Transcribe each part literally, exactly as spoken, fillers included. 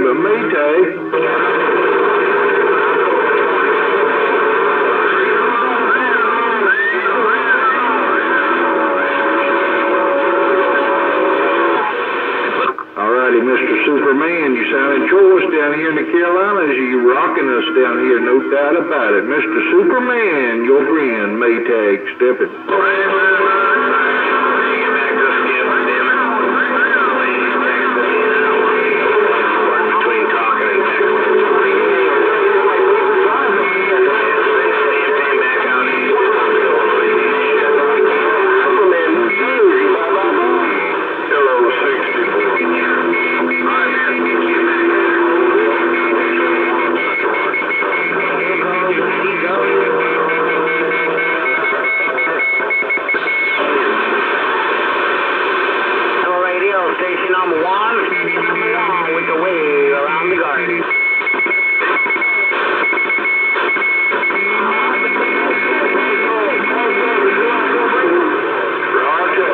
to Maytag. Mister Superman, you sounding choice down here in the Carolinas. You rocking us down here, no doubt about it. Mister Superman, your friend, Maytag, stepping. Station number one, with the wave around the garden. Roger.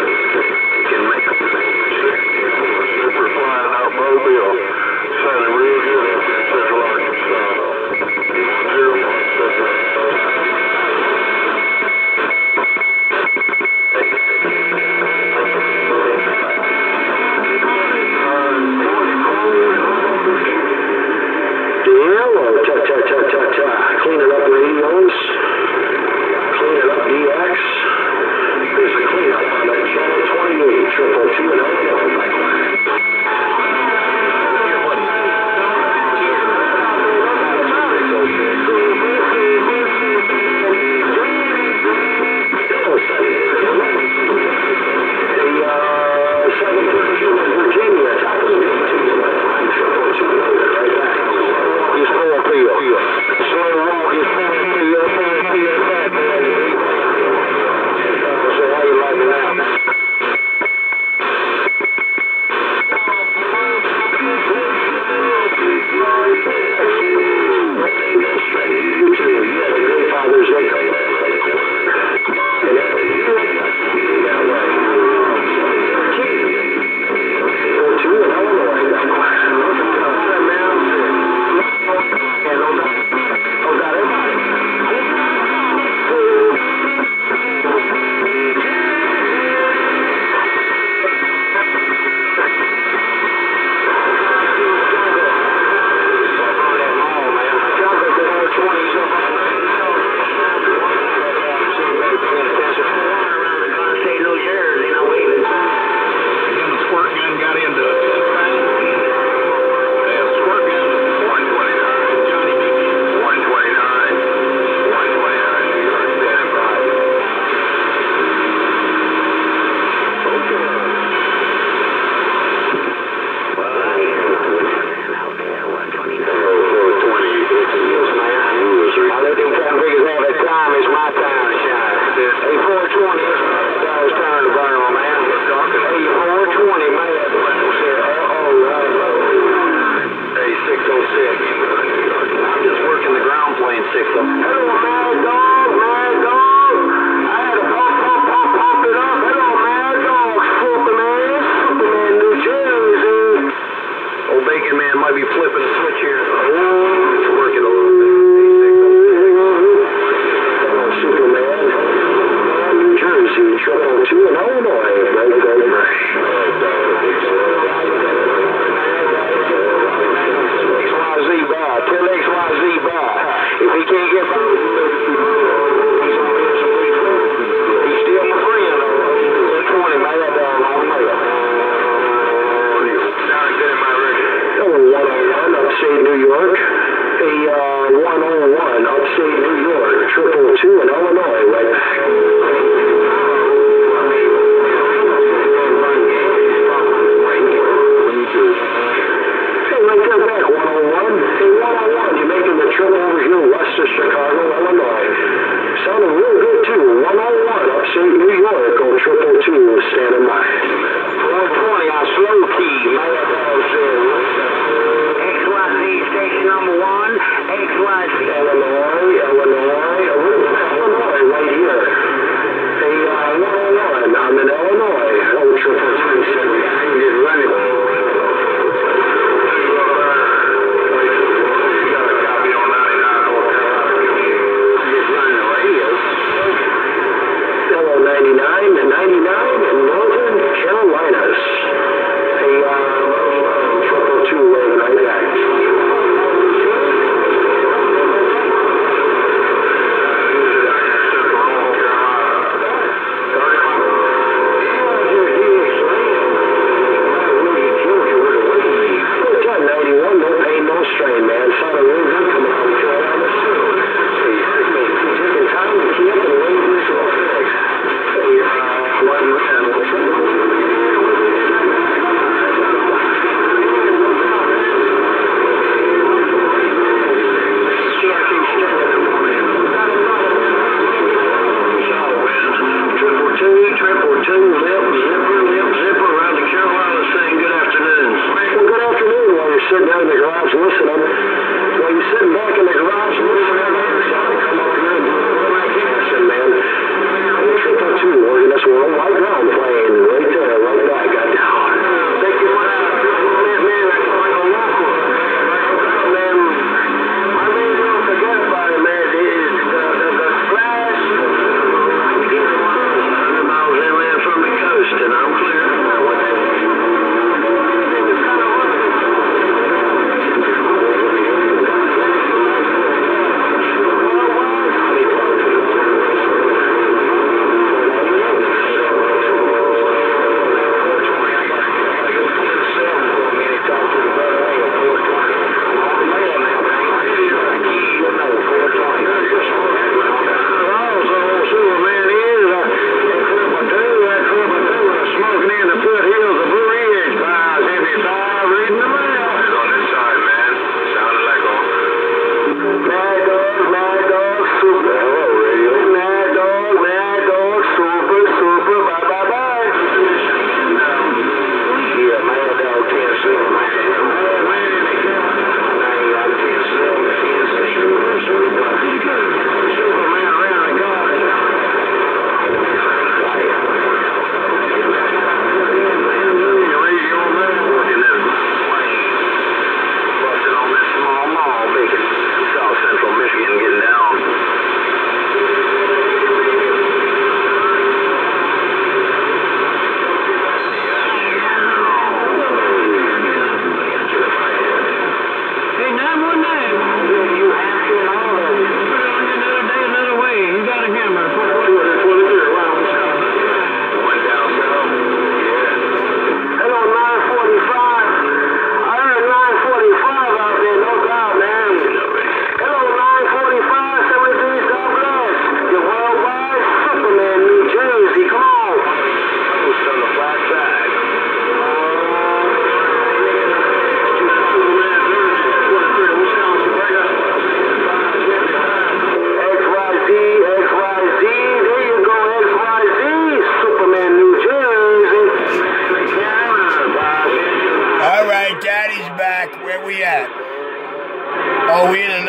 Super flying out Mobile. Sounding real good up in Central Arkansas. Zero one seven. Clean it up radios, clean it up D X. There's a cleanup on that channel twenty-eight, triple two and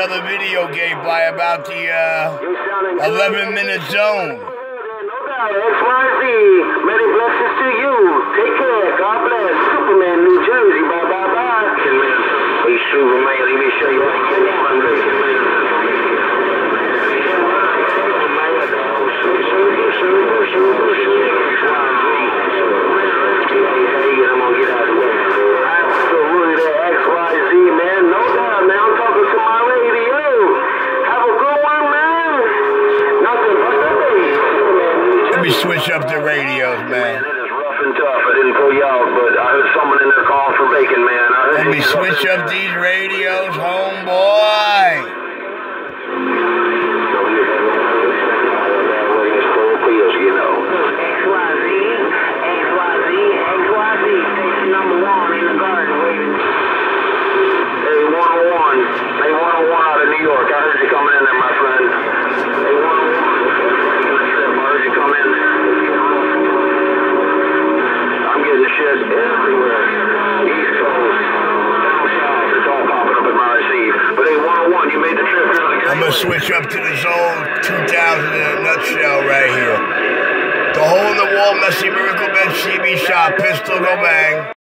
another video game by about the uh, eleven minute zone. No doubt, X Y Z. Many blessings to you. Take care. God bless. Superman, New Jersey. Bye, bye, bye. Hey, Superman, let me show you what you want. Switch up the radios, man. It is rough and tough. I didn't pull you out, but I heard someone in there calling for bacon, man. I heard Let me switch up these radios, homeboy. I'm gonna switch up to the Zone two thousand in a nutshell right here. The hole in the wall, Messi Miracle Man, C B shot, pistol, no bang.